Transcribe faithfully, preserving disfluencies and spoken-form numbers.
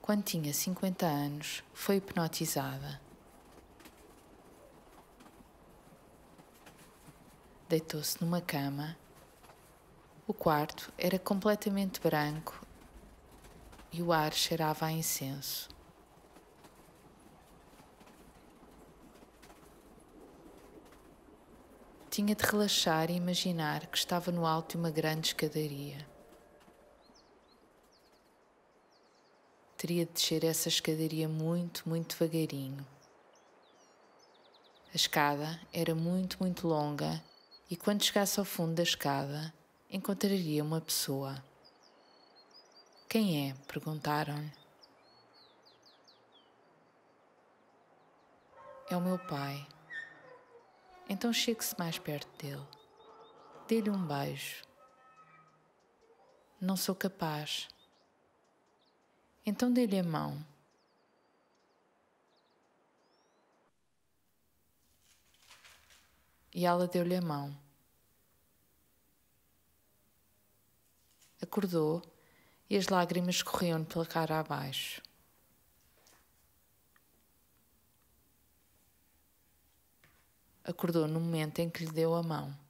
Quando tinha cinquenta anos, foi hipnotizada. Deitou-se numa cama. O quarto era completamente branco e o ar cheirava a incenso. Tinha de relaxar e imaginar que estava no alto de uma grande escadaria. Teria de descer essa escadaria muito, muito devagarinho. A escada era muito, muito longa e quando chegasse ao fundo da escada, encontraria uma pessoa. Quem é? Perguntaram-lhe. É o meu pai. Então chegue-se mais perto dele. Dê-lhe um beijo. Não sou capaz. Então dê-lhe a mão. E ela deu-lhe a mão. Acordou e as lágrimas corriam-lhe pela cara abaixo. Acordou no momento em que lhe deu a mão.